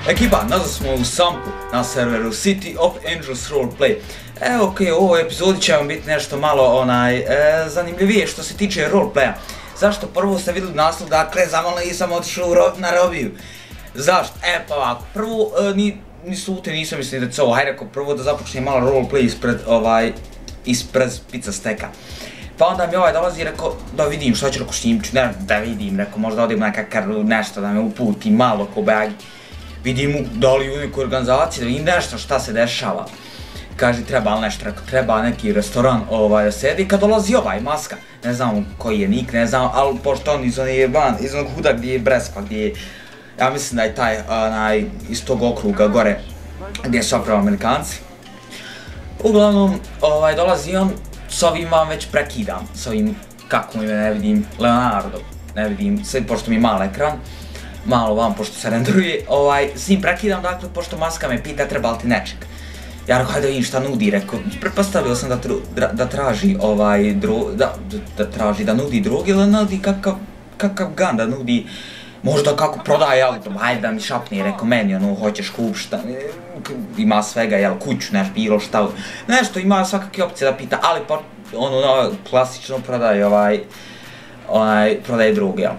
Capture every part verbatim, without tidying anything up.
Ekipa, nazad smo u Sampu na serveru City of Angels Roleplay. Evo, okej, u ovoj epizodi će vam biti nešto malo onaj, e, zanimljivije što se tiče roleplaya. Zašto? Prvo ste vidjeli naslov, dakle, zamalo nisam otišao ro na robiju. Zašto? E, pa ovako, prvo, e, ni, ni sute, nisam mislio da će ovo, hajde rekao, prvo da započnem malo roleplay ispred, ovaj, ispred pizza steka. Pa onda mi ovaj dolazi i rekao da vidim šta ću, rekao snimću, ne da vidim, rekao možda odim nekakav nešto da me uputi malo ko bagi. Vidim da li u nekoj organizaciji, da vidim nešto šta se dešava. Kaže treba li nešto, rekao treba neki restoran ovaj da sedi, kad dolazi ovaj maska, ne znam koji je nik, ne znam, ali pošto on iz onih van, iz onog huda gdje je Breskva, gdje je, ja mislim da je taj, onaj, iz tog okruga gore, gdje su zapravo Amerikanci. Uglavnom, ovaj, dolazi on, s ovim vam već prekidam, s ovim, kako ime ne vidim, Leonardo, ne vidim, sve pošto mi je mal ekran. Malo vam, pošto se renderuje, ovaj, s njim prekidam, dakle, pošto maska me pita treba li ti nečeg. Ja rekao, hajde vidim šta nudi, rekao, pretpostavio sam da, tru, da, da traži, ovaj, dro, da, da traži, da nudi droge, ili nudi kakav, kakav gun, da nudi, možda kako prodaje auto, hajde da mi šapne, rekao, meni, ono, hoćeš kup šta, ima svega, jel, kuću, neš, bilo šta, nešto, ima svakakve opcije da pita, ali pa, ono, klasično prodaje, ovaj, onaj, prodaje droge, jel.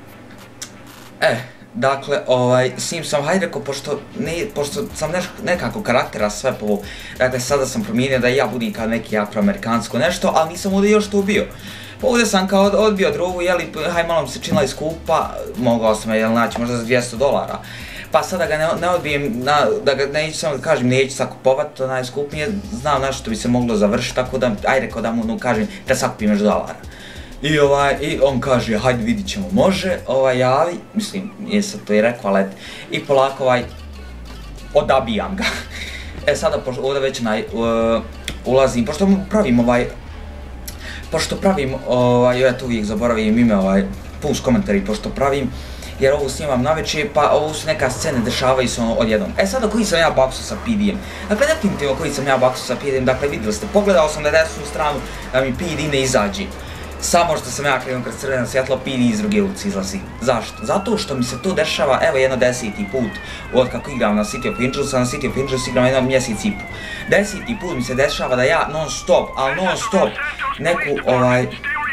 E, dakle, ovaj, s njim sam, hajde rekao, pošto, ne, pošto sam neš, nekako karaktera sve po ovo, dakle, sada sam promijenio da ja budim kao neki afroamerikansko nešto, ali nisam ovdje još to bio. Pa ovdje sam kao odbio drogu, jeli, haj malo mi se činila iskupa, mogao sam je, jel, naći možda za dvjesto dolara. Pa sada ga ne, ne odbijem, na, da ga neću samo da kažem, neću sakupovat, onaj skup nije, znam nešto što bi se moglo završiti, tako da, ajde rekao da mu, no, kažem, da sakupim još dolara. I ovaj, i on kaže, hajde vidit ćemo, može, ovaj, javi, mislim, nije sad to i rekao, ali i polako, ovaj, odabijam ga. E, sada, pošto ovdje već naj, uh, ulazim, pošto pravim, ovaj, pošto pravim, ovaj, ja to uvijek zaboravim ime, ovaj, push komentari, pošto pravim, jer ovo snimam navečer, pa ovo su neka scene, dešavaju se ono odjednom. E, sada, koji sam ja baksu sa P D-em? Dakle, definitivno koji sam ja baksu sa P D-em, dakle, vidjeli ste, pogledao sam na desnu stranu da mi P D ne izađe. Samo što sam ja krenuo kroz crveno svjetlo, P D iz druge ulice izlazi. Zašto? Zato što mi se to dešava, evo, jedno deseti put od kako igram na City of Angels, a na City of Angels igram jedno mjesec i po. Deseti put mi se dešava da ja non stop, ali non stop neku, ovaj,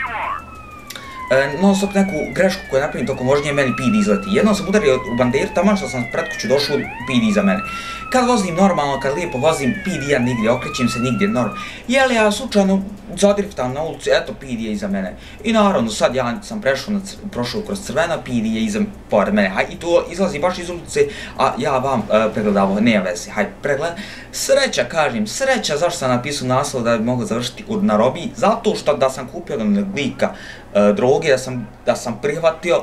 non stop neku grešku koju napravim tokom vožnje, meni P D izleti. Jednom sam udario u banderu, tamo što sam pred kuću došao, P D iza mene. Kad vozim normalno, kad lijepo vozim, P D ja nigdje, okrećem se nigdje normalno. Jel ja slučajno zadriftam na ulicu, eto P D je iza mene. I naravno sad ja sam prešao, na, prošao kroz crvena, P D je iza pored mene. Haj, i to izlazi baš iz ulice, a ja vam uh, pregledavo, nema veze, hajde pregled. Sreća, kažem, sreća, zašto sam napisao naslov da bi mogao završiti na robiji? Zato što da sam kupio od lika uh, droge, da sam, da sam prihvatio.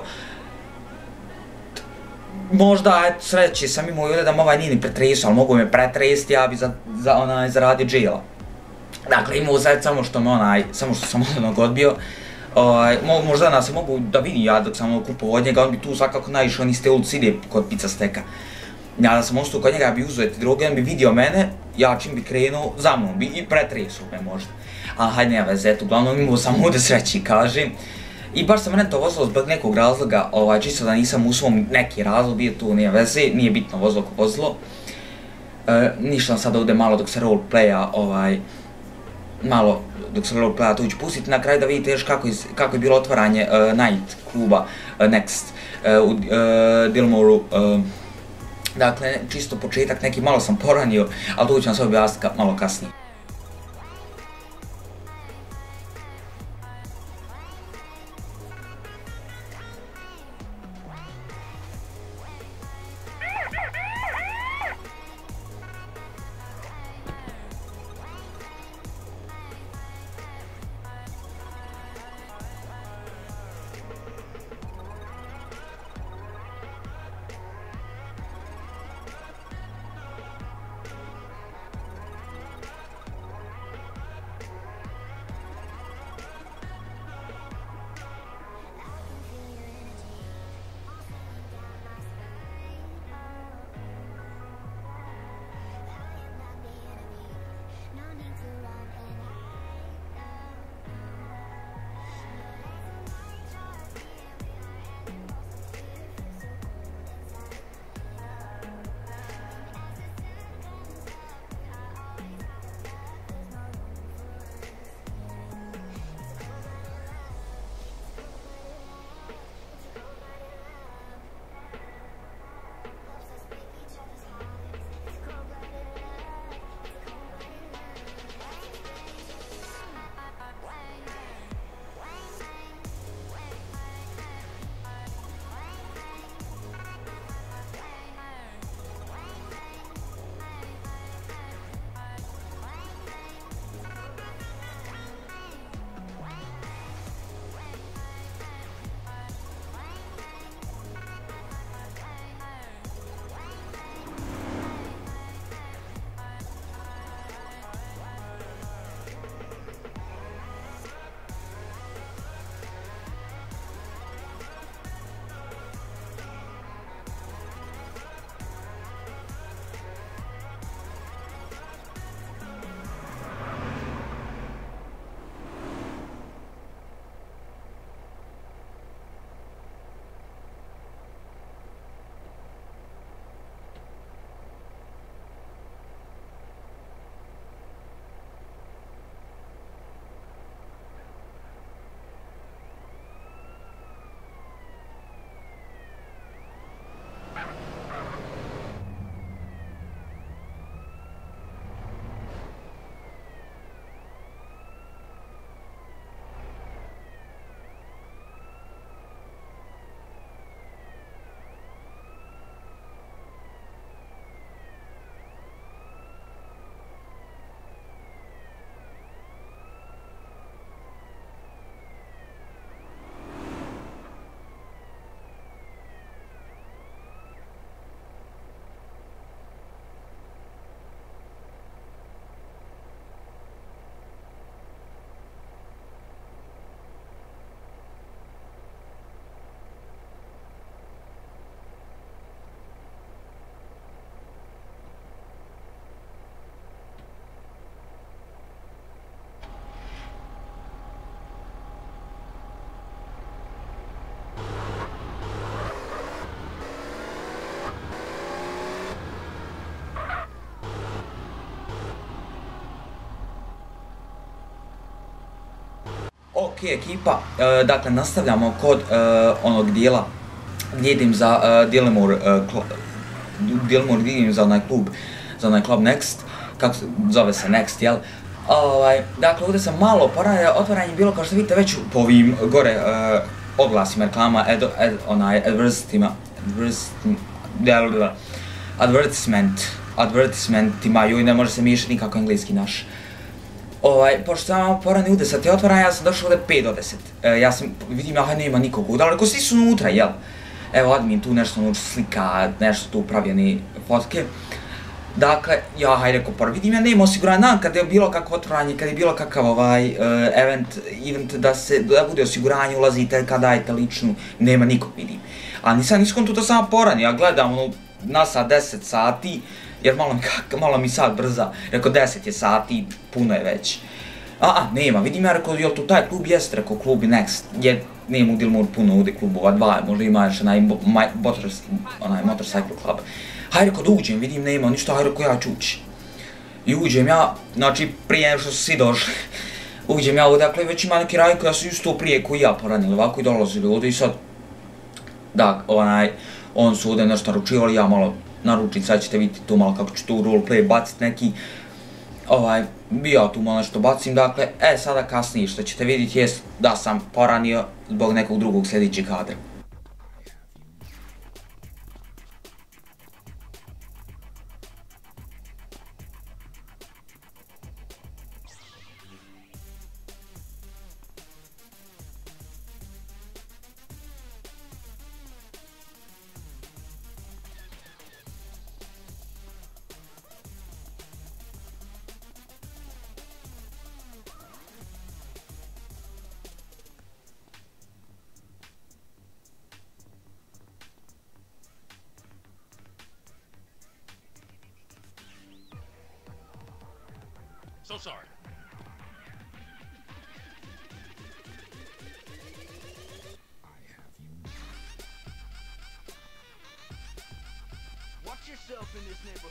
Možda, eto, sreći sam imao ovdje da me ovaj nije ni pretresao, ali mogu me pretresti, ja bi za, za onaj, zaradio džela. Dakle, imao sad samo što me onaj, samo što sam onog odbio. Ovaj, možda nas se mogu da vidim ja dok sam kupao od njega, on bi tu svakako naišao, on iz te ulici ide kod pizza steka. Ja da sam ostao kod njega, ja bi uzeo te droge, on bi vidio mene, ja čim bi krenuo, za mnom bi i pretresao me možda. Ali hajde, nema veze, eto, uglavnom imao sam ovdje sreći, kažem. I baš sam rento vozilo zbog nekog razloga, ovaj, čisto da nisam u svom neki razlog, bio tu, nije veze, nije bitno vozilo ko vozilo. E, ništa sad ovdje malo dok se roleplaya, ovaj, malo dok se roleplaya to ću pustiti na kraju da vidite još kako, iz, kako je bilo otvaranje uh, night kluba uh, Next uh, u uh, Dilmoru. Uh, dakle, čisto početak, neki malo sam poranio, ali to ću vam sve objasniti malo kasnije. Ok, ekipa, e, dakle nastavljamo kod e, onog dijela gdje idem za uh, Dilmore, uh, Dilmore gdje idem za onaj klub, za onaj klub Next, kako se zove se Next, jel? Ovaj, dakle, ovdje sam malo porao, otvaranje bilo kao što vidite već po ovim gore uh, oglasima, reklama, ed, ed, onaj, advertisima, advertisement, advertisementima, joj, ne može se miješati nikako engleski naš. Ovaj, pošto sam malo porani u deset je otvaranje, ja sam došao ovdje pet do deset. E, ja sam, vidim, ja nema nikog u daleko, svi su unutra, jel? Evo, admin tu nešto unutra slika, nešto tu pravljeni fotke. Dakle, ja hajde ko prvo, vidim, ja nema osiguranja, znam kad je bilo kakvo otvaranje, kad je bilo kakav ovaj uh, event, event da se, da bude osiguranje, ulazite, kad dajete ličnu, nema nikog, vidim. A nisam niskom tu to samo porani, ja gledam, ono, na sad deset sati, jer malo mi, kak, malo mi sad brza, rekao deset je sati, puno je već. A, a, nema, vidim ja rekao, jel tu taj klub jest, rekao klub Next, je, nema u Dilmore puno ovdje klubova, dva, možda ima još onaj, onaj Motorcycle Club. Hajde rekao da uđem, vidim nema ništa, hajde rekao ja ću ući. I uđem ja, znači prije nego što su svi došli, uđem ja ovdje, dakle već ima neki raj koja su isto prije koji ja poranili, ovako i dolazili ovdje i sad, da, onaj, on su ovdje nešto naručivali, ja malo naručim, sad ćete vidjeti tu malo kako ću tu roleplay bacit neki, ovaj, ja tu malo nešto bacim, dakle, e, sada kasnije što ćete vidjeti jest da sam poranio zbog nekog drugog sljedećeg kadra. So sorry. Watch yourself in this neighborhood.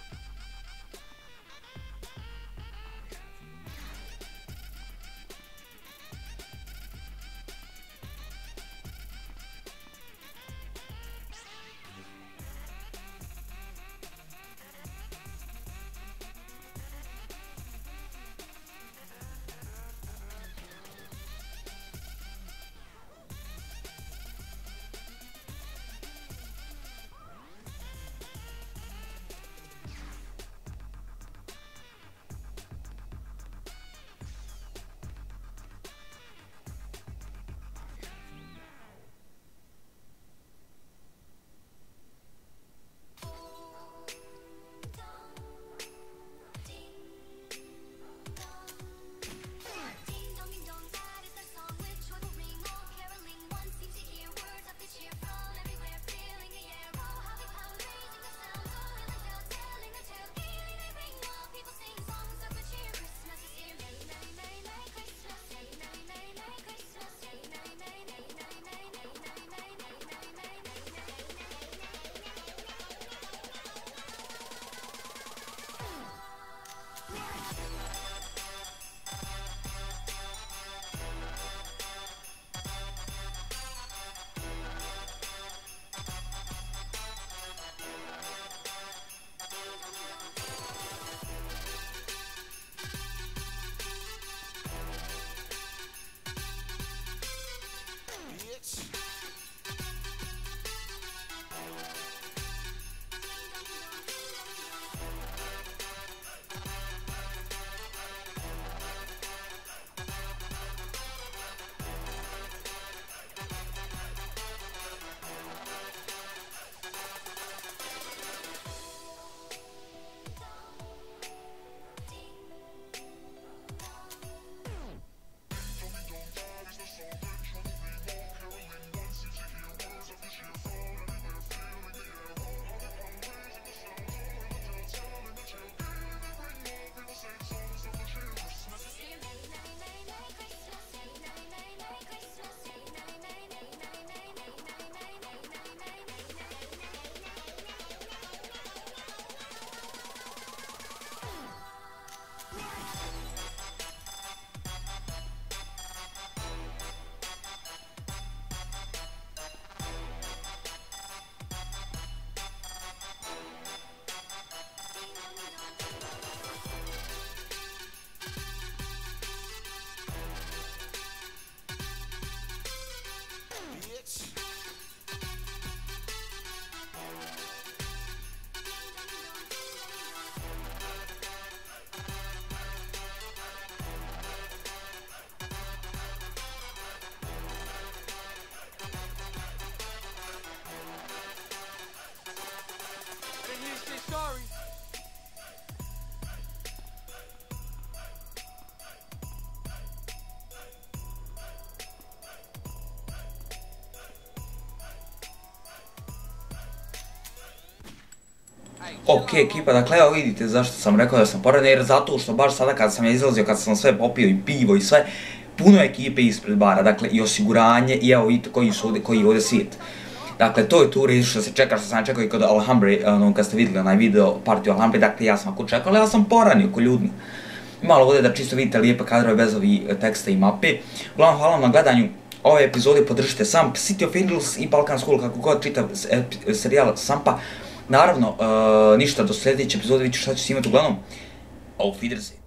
Ok, ekipa, dakle evo vidite zašto sam rekao da sam poradan, jer zato što baš sada kad sam ja izlazio, kad sam sve popio i pivo i sve, puno ekipe ispred bara, dakle i osiguranje i evo vidite koji su ovdje, koji je ovdje svijet. Dakle, to je tu reći što se čeka, što sam čekao i kod Alhambri, ono, kad ste vidjeli onaj video partiju Alhambri, dakle ja sam ako čekao, ali ja sam poranio ko ljudno. Malo ovdje da čisto vidite lijepe kadrove bez ovih teksta i mape. Uglavnom, hvala vam na gledanju ove epizode, podržite Samp, City of Angels i Balkan School, kako god čitav serijal Sampa. Naravno, uh, ništa do sljedeće epizode, vidite šta ću snimati uglavnom. Auf Wiedersehen.